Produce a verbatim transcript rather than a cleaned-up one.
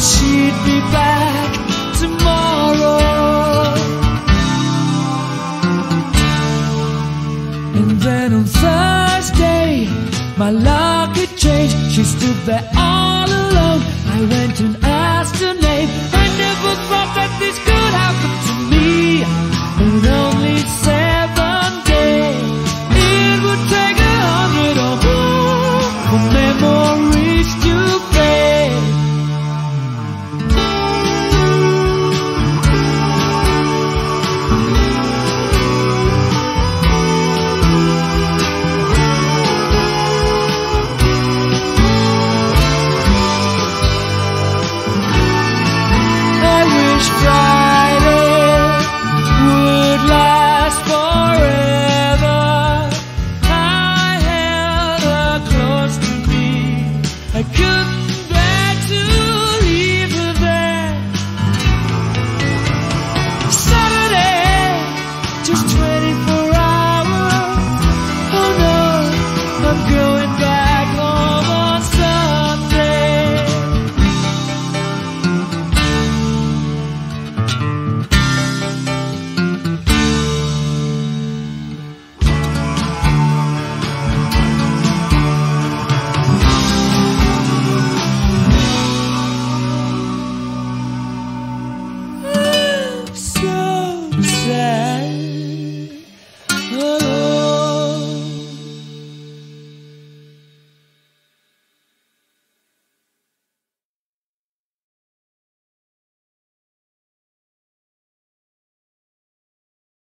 she'd be back tomorrow. And then on Thursday, my luck had changed. She stood there all alone. I went and asked her name. I never thought that this could happen to me. But oh,